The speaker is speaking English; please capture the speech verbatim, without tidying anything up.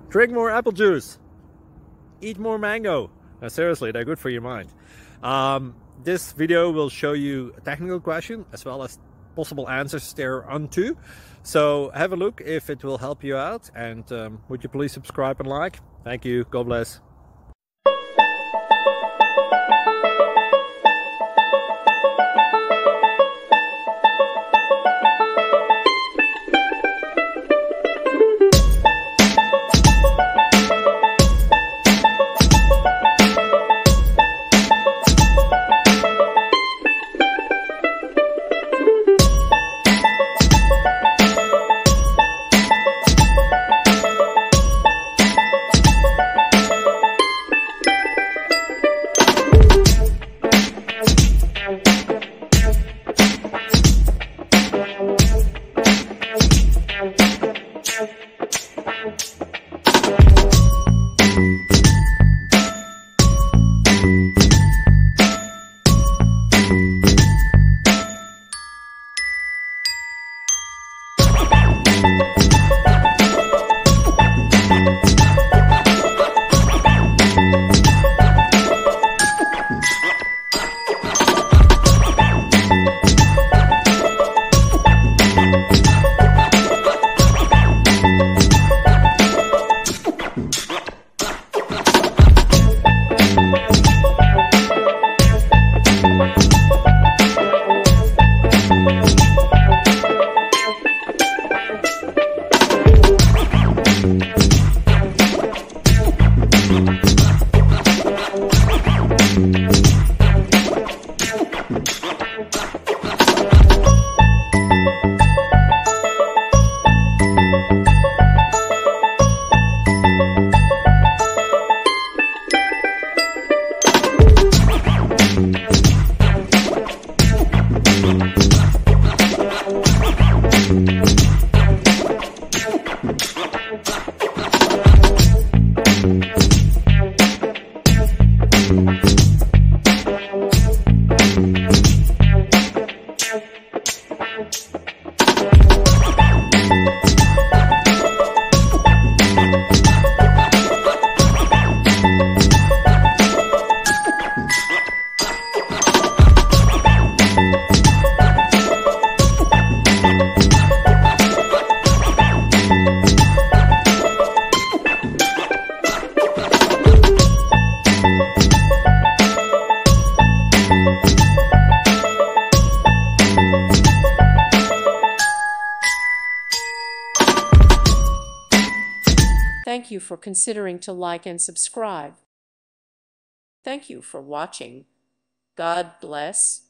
Drink more apple juice. Eat more mango. Now, seriously, they're good for your mind. Um, this video will show you a technical question as well as possible answers thereunto. So have a look if it will help you out, and um, would you please subscribe and like? Thank you. God bless. Thank you for considering to like and subscribe. Thank you for watching. God bless.